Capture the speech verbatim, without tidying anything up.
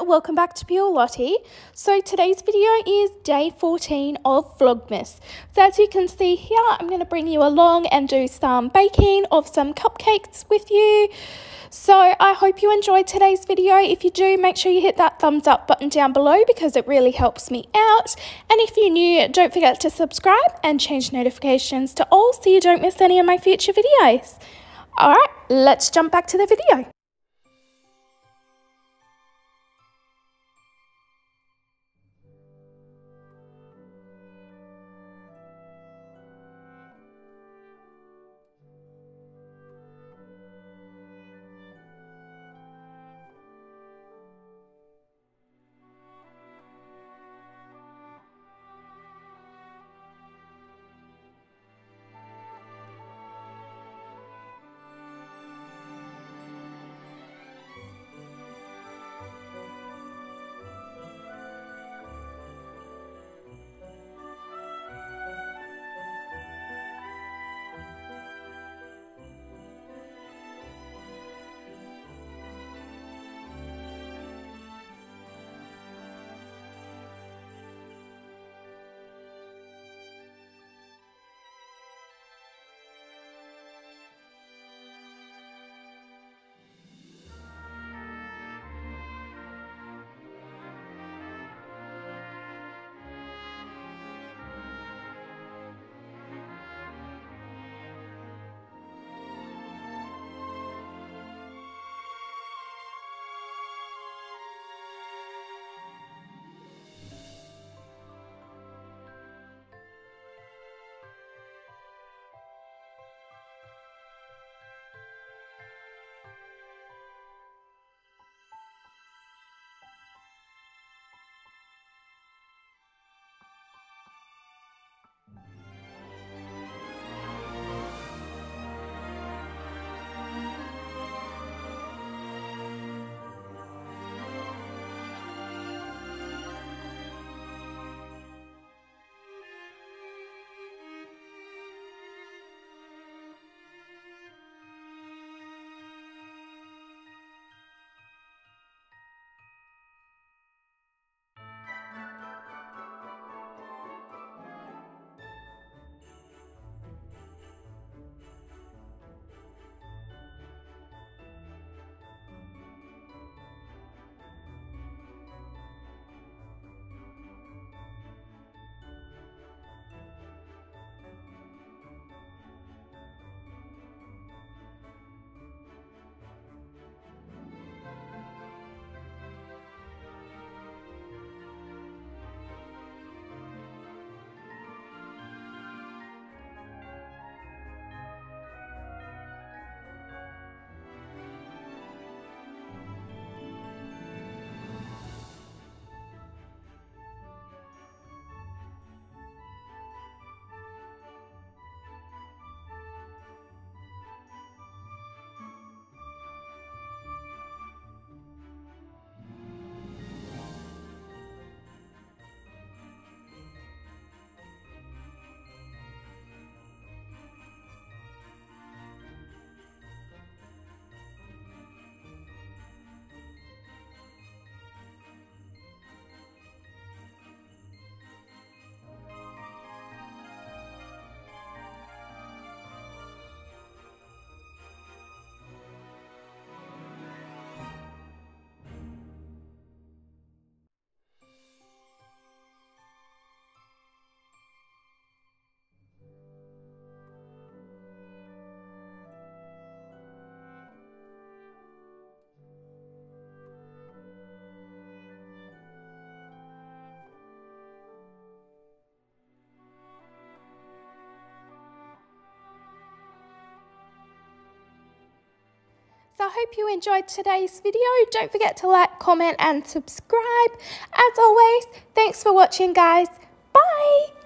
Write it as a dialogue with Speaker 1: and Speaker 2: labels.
Speaker 1: welcome back to Pure Lottie. So today's video is day fourteen of Vlogmas. So as you can see here, I'm going to bring you along and do some baking of some cupcakes with you. So I hope you enjoyed today's video. If you do, make sure you hit that thumbs up button down below because it really helps me out. And if you're new, don't forget to subscribe and change notifications to all so you don't miss any of my future videos. Alright, let's jump back to the video. So I hope you enjoyed today's video. Don't forget to like, comment and subscribe. As always, thanks for watching guys. Bye!